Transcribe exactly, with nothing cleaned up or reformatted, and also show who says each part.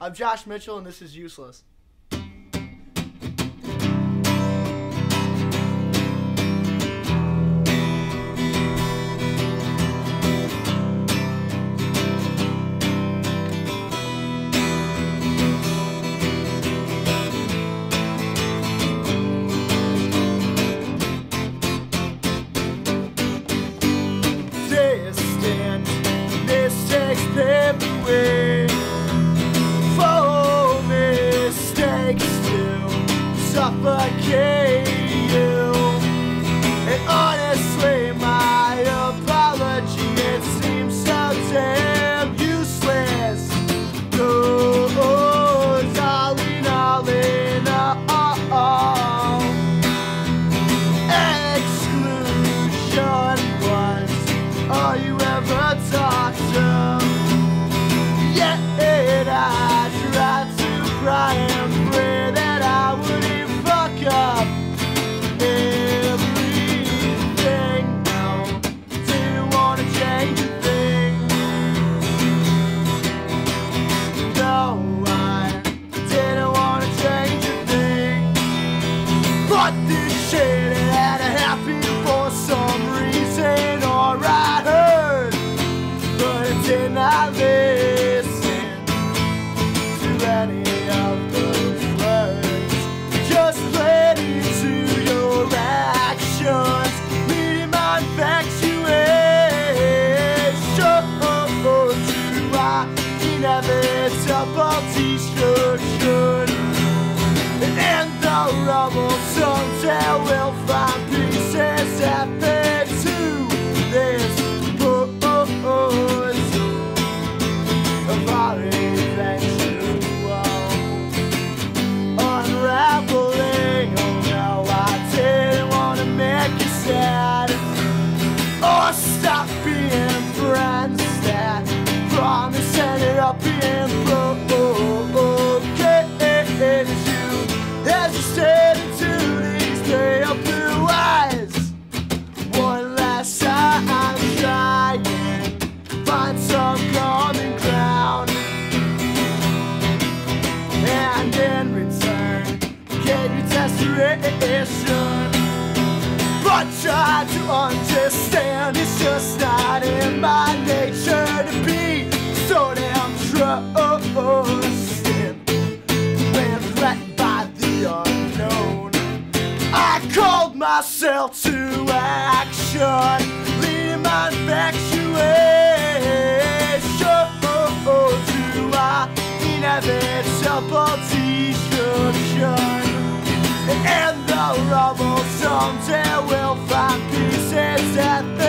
Speaker 1: I'm Josh Mitchell, and this is Useless.
Speaker 2: Pave the way for mistakes to suffocate you. And honestly, my apology, it seems so damn useless. Goes all in, all in, all. Exclusion was all you ever talked to. I tried to cry and pray that I wouldn't fuck up everything. No, didn't want to change a thing. No, I didn't want to change a thing. But this shit had to happen for some reason, or I heard, but it did not live. Any of those words, just played into your actions, leading my infatuation to my inevitable destruction. And the rubble, someday we'll find pieces that fit to this pose of our eventual. Unraveling, oh no, I didn't want to make you sad, or stop being friends that promise ended up being broken. You as you stared into these pale blue eyes, one last time trying, find some common ground, and in return gave you desperation, but tried to understand it's just not in my nature to be so damn trusting. When threatened by the unknown, I called myself to action, leading my infatuation to my inevitable destruction. And the rubble, someday we'll find pieces that